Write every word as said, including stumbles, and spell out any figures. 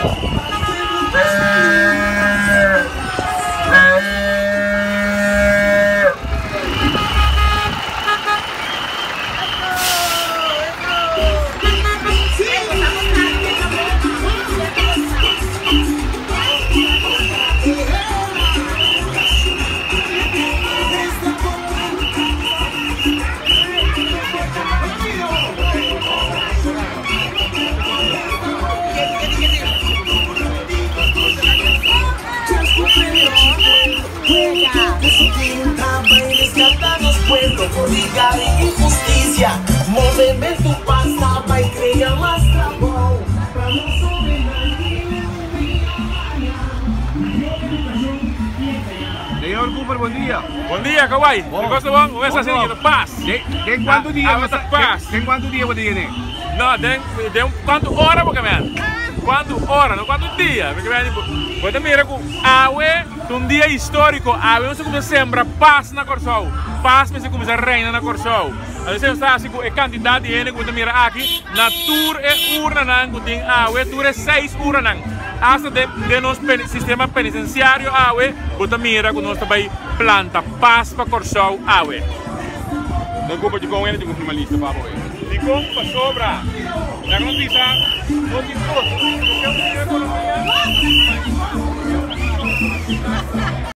Política e injustiça, movimento passava e cria mais trabalho para não Senhor Cooper, bom dia. Bom dia, kawaii. Você gosta bom? Vamos ver se assim, paz. Tem, tem quanto dia? Ah, paz. Tem, tem quanto dia você tem? Não, tem, tem quanto hora porque man? Quanto hora, não quanto dia. Porque man, você mira com awe, um dia histórico, awe não se começa sembra paz na Corsol. Paz mas se começa reina na Corsol. Aí você está assim com a quantidade de gente que você mira aqui, na tour é urna não, tem awe, tour é seis urna não. Hasta de, de nosso sistema penitenciário awe, você mira com nós também planta paz para Corsol awe. Não culpa de com ele, de uma lista para apoio. De como para sobra. Já não diz, não diz tudo.